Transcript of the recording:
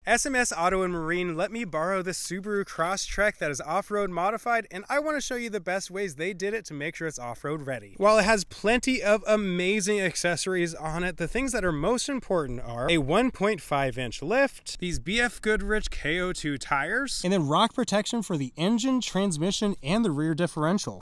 SMS Auto and Marine let me borrow the Subaru Crosstrek that is off-road modified, and I want to show you the best ways they did it to make sure it's off-road ready. While it has plenty of amazing accessories on it, the things that are most important are a 1.5-inch lift, these BF Goodrich KO2 tires, and then rock protection for the engine, transmission, and the rear differential.